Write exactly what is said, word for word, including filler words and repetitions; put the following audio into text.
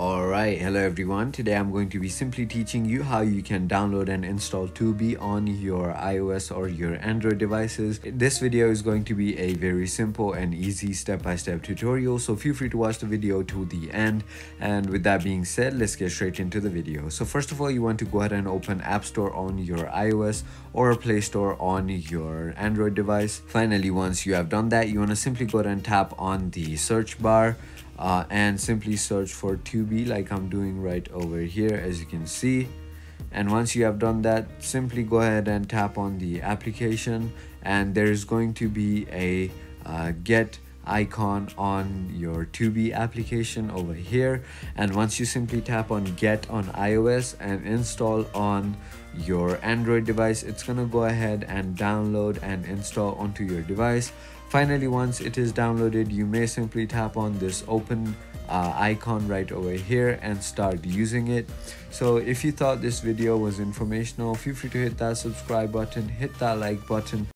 Alright, hello everyone. Today I'm going to be simply teaching you how you can download and install Tubi on your iOS or your Android devices. This video is going to be a very simple and easy step-by-step tutorial, so feel free to watch the video to the end. And with that being said, let's get straight into the video. So first of all, you want to go ahead and open App Store on your iOS or Play Store on your Android device. Finally, once you have done that, you want to simply go ahead and tap on the search bar Uh, and simply search for Tubi like I'm doing right over here, as you can see. And once you have done that, simply go ahead and tap on the application, and there is going to be a uh, get icon on your Tubi application over here. And once you simply tap on get on iOS and install on your Android device, it's gonna go ahead and download and install onto your device. Finally, once it is downloaded, you may simply tap on this open uh, icon right over here and start using it. So if you thought this video was informational, feel free to hit that subscribe button, hit that like button.